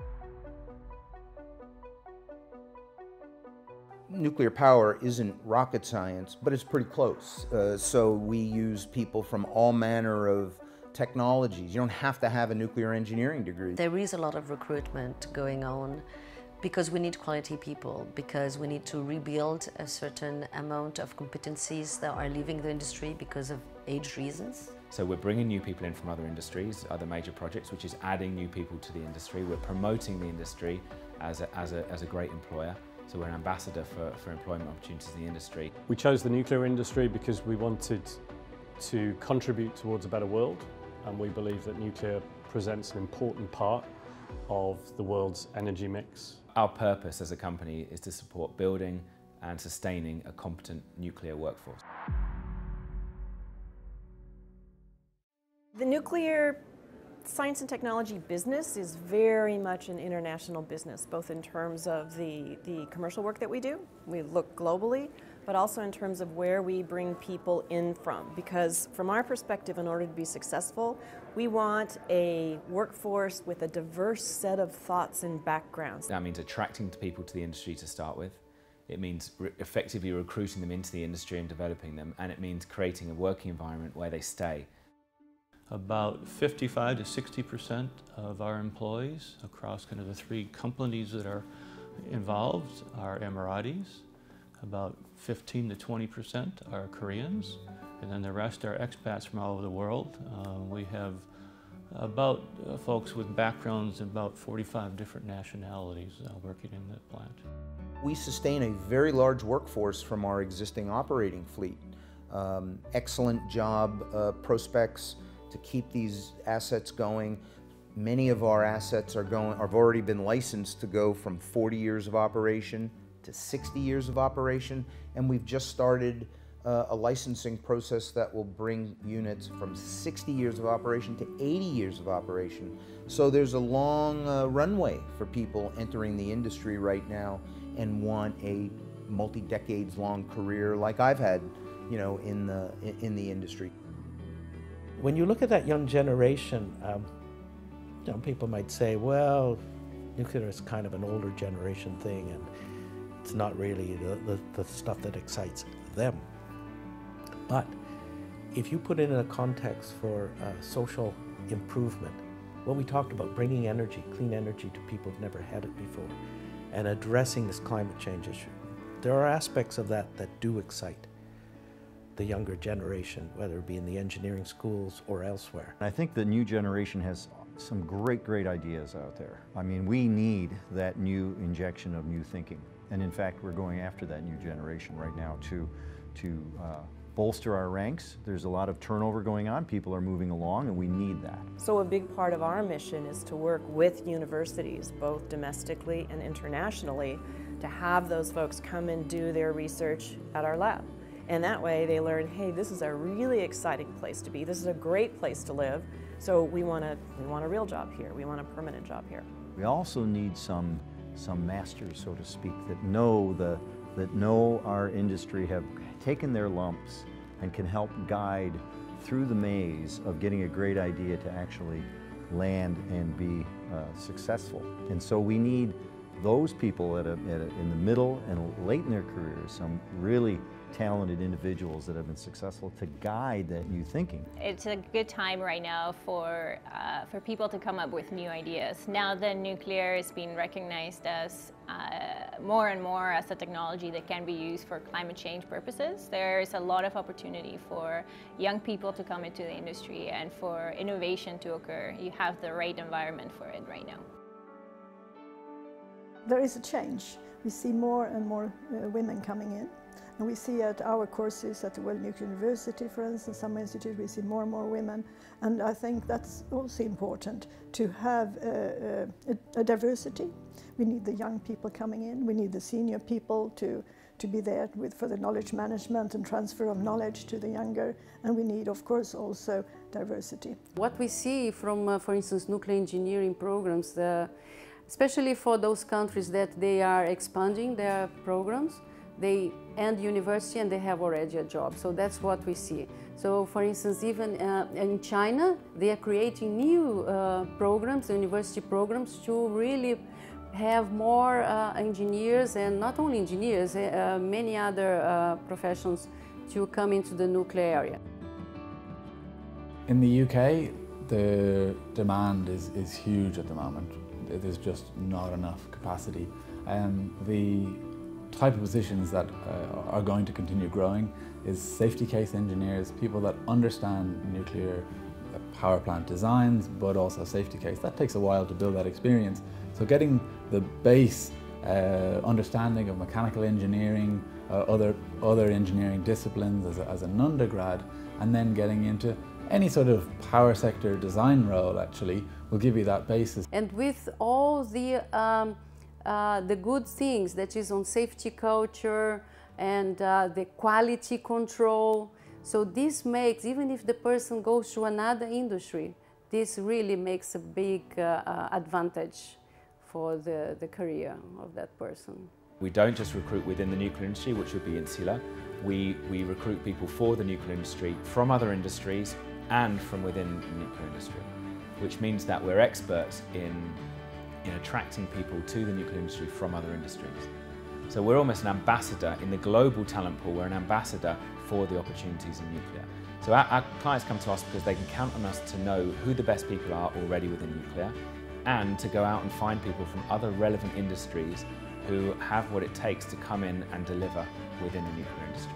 Nuclear power isn't rocket science, but it's pretty close. So we use people from all manner of technologies. You don't have to have a nuclear engineering degree. There is a lot of recruitment going on because we need quality people, because we need to rebuild a certain amount of competencies that are leaving the industry because of age reasons. So we're bringing new people in from other industries, other major projects, which is adding new people to the industry. We're promoting the industry as a great employer. So we're an ambassador for employment opportunities in the industry. We chose the nuclear industry because we wanted to contribute towards a better world, and we believe that nuclear presents an important part of the world's energy mix. Our purpose as a company is to support building and sustaining a competent nuclear workforce. The nuclear science and technology business is very much an international business, both in terms of the commercial work that we do. We look globally, but also in terms of where we bring people in from. Because from our perspective, in order to be successful, we want a workforce with a diverse set of thoughts and backgrounds. That means attracting people to the industry to start with. It means effectively recruiting them into the industry and developing them. And it means creating a working environment where they stay. About 55 to 60% of our employees across kind of the three companies that are involved are Emiratis. About 15 to 20% are Koreans, and then the rest are expats from all over the world. We have about folks with backgrounds in about 45 different nationalities working in the plant. We sustain a very large workforce from our existing operating fleet. Excellent job prospects to keep these assets going. Many of our assets have already been licensed to go from 40 years of operation to 60 years of operation, and we've just started a licensing process that will bring units from 60 years of operation to 80 years of operation. So there's a long runway for people entering the industry right now and want a multi-decades long career like I've had, you know, in the industry. When you look at that young generation, you know, people might say, well, nuclear is kind of an older generation thing and it's not really the stuff that excites them. But if you put it in a context for social improvement, what we talked about, bringing energy, clean energy to people who've never had it before, and addressing this climate change issue, there are aspects of that that do excite the younger generation, whether it be in the engineering schools or elsewhere. I think the new generation has some great ideas out there. I mean, we need that new injection of new thinking. And in fact, we're going after that new generation right now to bolster our ranks. There's a lot of turnover going on. People are moving along, and we need that. So a big part of our mission is to work with universities, both domestically and internationally, to have those folks come and do their research at our lab. And that way they learn, hey, this is a really exciting place to be. This is a great place to live. So we want a real job here. We want a permanent job here. We also need some masters, so to speak, that know our industry, have taken their lumps and can help guide through the maze of getting a great idea to actually land and be successful. And so we need those people in the middle and late in their careers, some really talented individuals that have been successful to guide that new thinking. It's a good time right now for people to come up with new ideas. Now that nuclear is being recognized as more and more as a technology that can be used for climate change purposes, there's a lot of opportunity for young people to come into the industry and for innovation to occur. You have the right environment for it right now. There is a change. We see more and more women coming in. And we see at our courses at the World Nuclear University, for instance, some institutes, we see more and more women. And I think that's also important to have a diversity. We need the young people coming in. We need the senior people to be there for the knowledge management and transfer of knowledge to the younger. And we need, of course, also diversity. What we see from, for instance, nuclear engineering programs, especially for those countries that they are expanding their programs, they end university and they have already a job. So that's what we see. So for instance, even in China, they are creating new programs, university programs, to really have more engineers, and not only engineers, many other professions to come into the nuclear area. In the UK, the demand is huge at the moment. There's just not enough capacity. The type of positions that are going to continue growing is safety case engineers, people that understand nuclear power plant designs, but also safety case. That takes a while to build that experience. So getting the base understanding of mechanical engineering, other engineering disciplines as an undergrad, and then getting into any sort of power sector design role actually will give you that basis. And with all the good things that is on safety culture and the quality control, so this makes, even if the person goes to another industry, this really makes a big advantage for the career of that person. We don't just recruit within the nuclear industry, which would be insular. We recruit people for the nuclear industry from other industries and from within the nuclear industry, which means that we're experts in attracting people to the nuclear industry from other industries. So we're almost an ambassador in the global talent pool. We're an ambassador for the opportunities in nuclear. So our clients come to us because they can count on us to know who the best people are already within nuclear, and to go out and find people from other relevant industries who have what it takes to come in and deliver within the nuclear industry.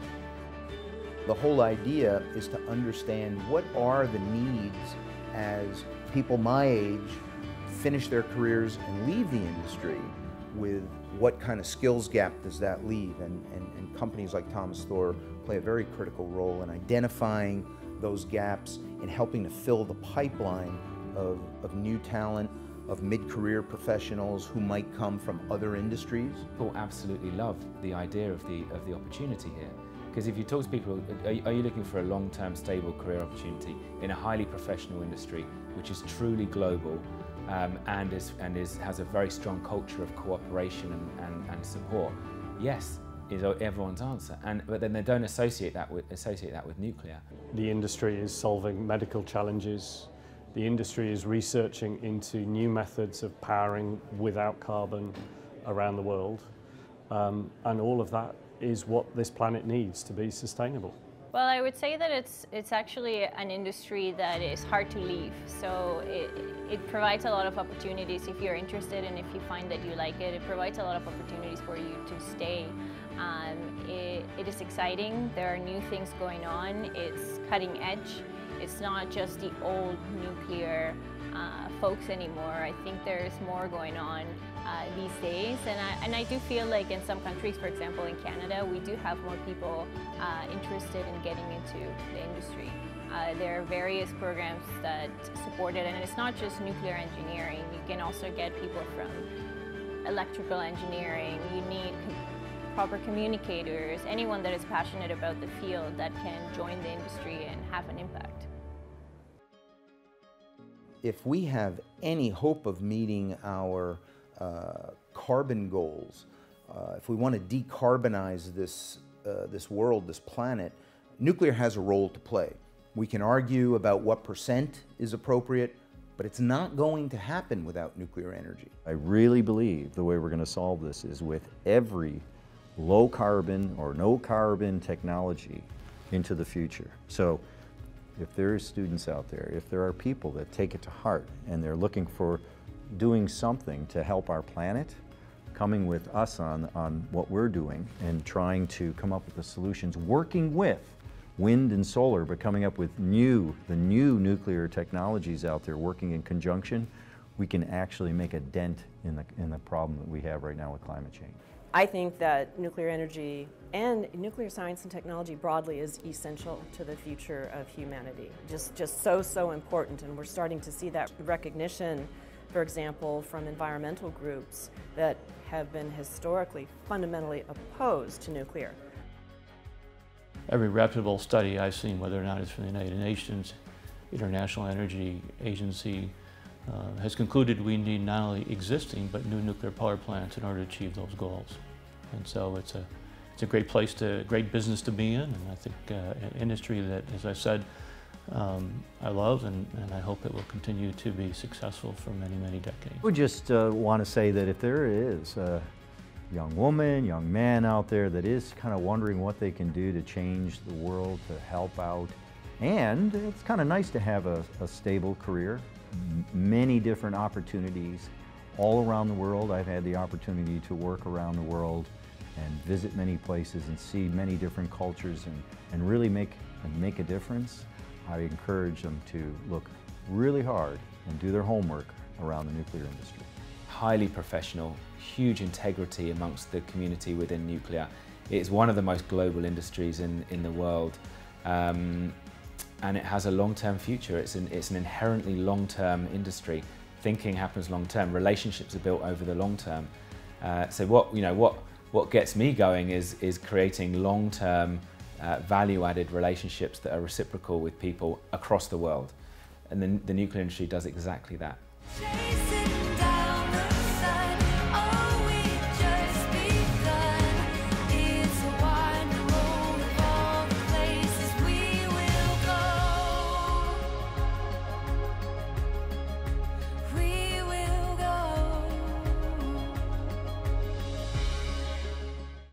The whole idea is to understand what are the needs as people my age finish their careers and leave the industry, with what kind of skills gap does that leave, and companies like Thomas Thor play a very critical role in identifying those gaps and helping to fill the pipeline of new talent, of mid-career professionals who might come from other industries. People absolutely love the idea of the opportunity here. Because if you talk to people, are you looking for a long-term stable career opportunity in a highly professional industry which is truly global and has a very strong culture of cooperation and support? Yes, is everyone's answer. But then they don't associate that with nuclear. The industry is solving medical challenges. The industry is researching into new methods of powering without carbon around the world. And all of that is what this planet needs to be sustainable. Well, I would say that it's actually an industry that is hard to leave. So it provides a lot of opportunities if you're interested, and if you find that you like it. It provides a lot of opportunities for you to stay. It is exciting. There are new things going on. It's cutting edge. It's not just the old nuclear folks anymore. I think there's more going on these days, and I do feel like in some countries, for example in Canada, we do have more people interested in getting into the industry. There are various programs that support it, and it's not just nuclear engineering. You can also get people from electrical engineering. You need proper communicators, anyone that is passionate about the field that can join the industry and have an impact. If we have any hope of meeting our carbon goals, if we want to decarbonize this world, this planet, nuclear has a role to play. We can argue about what % is appropriate, but it's not going to happen without nuclear energy. I really believe the way we're going to solve this is with every low carbon or no carbon technology into the future. So if there are students out there, if there are people that take it to heart and they're looking for doing something to help our planet, coming with us on what we're doing and trying to come up with the solutions, working with wind and solar, but coming up with the new nuclear technologies out there, working in conjunction, we can actually make a dent in the problem that we have right now with climate change. I think that nuclear energy and nuclear science and technology broadly is essential to the future of humanity. Just so important, and we're starting to see that recognition, for example, from environmental groups that have been historically fundamentally opposed to nuclear. Every reputable study I've seen, whether or not it's from the United Nations, International Energy Agency, has concluded we need not only existing but new nuclear power plants in order to achieve those goals. And so it's a great place to, great business to be in, and I think an industry that, as I said, I love, and I hope it will continue to be successful for many, many decades. We just want to say that if there is a young woman, young man out there that is kind of wondering what they can do to change the world, to help out, and it's kind of nice to have a stable career, many different opportunities all around the world. I've had the opportunity to work around the world and visit many places and see many different cultures and really make a difference. I encourage them to look really hard and do their homework around the nuclear industry. Highly professional, huge integrity amongst the community within nuclear. It's one of the most global industries in the world, and it has a long-term future. It's an inherently long-term industry. Thinking happens long-term. Relationships are built over the long term. So what gets me going is creating long-term value-added relationships that are reciprocal with people across the world, and the nuclear industry does exactly that.